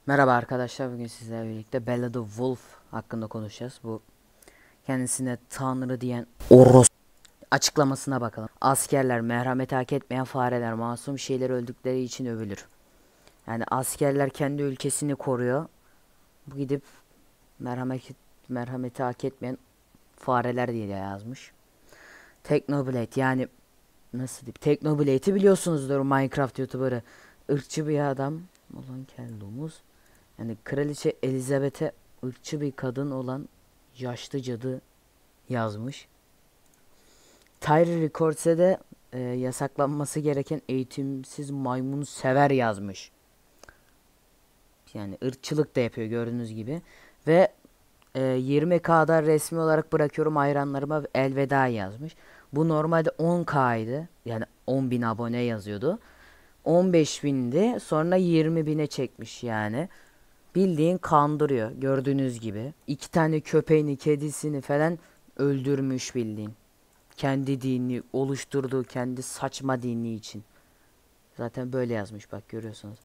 Merhaba arkadaşlar, bugün sizlerle birlikte Bella the Wolf hakkında konuşacağız. Bu kendisine Tanrı diyen Oros açıklamasına bakalım. Askerler, merhameti hak etmeyen fareler, masum şeyler öldükleri için övülür. Yani askerler kendi ülkesini koruyor. Bu gidip merhameti hak etmeyen fareler diye yazmış. Technoblade, yani nasıl diyeyim? Technoblade'i biliyorsunuzdur, Minecraft YouTuber'ı. Irkçı bir adam olan Kellumuz. Yani Kraliçe Elizabeth'e ırkçı bir kadın olan yaşlı cadı yazmış. Tyree Records'e de yasaklanması gereken eğitimsiz maymunu sever yazmış. Yani ırkçılık da yapıyor gördüğünüz gibi. Ve 20K'da resmi olarak bırakıyorum hayranlarıma elveda yazmış. Bu normalde 10K'ydı. Yani 10.000 abone yazıyordu. 15.000'di. Sonra 20.000'e çekmiş yani. Bildiğin kandırıyor gördüğünüz gibi. İki tane köpeğini, kedisini falan öldürmüş bildiğin. Kendi dinini oluşturduğu kendi saçma dini için. Zaten böyle yazmış, bak görüyorsunuz.